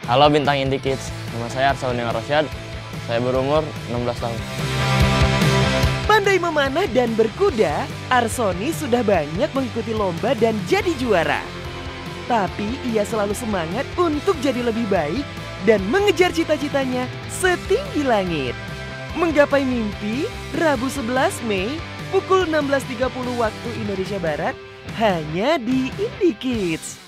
Halo Bintang Indie Kids, nama saya Arsoni Rosyad, saya berumur 16 tahun. Pandai memanah dan berkuda, Arsoni sudah banyak mengikuti lomba dan jadi juara. Tapi ia selalu semangat untuk jadi lebih baik dan mengejar cita-citanya setinggi langit. Menggapai mimpi, Rabu 11 Mei, pukul 16.30 waktu Indonesia Barat, hanya di Indie Kids.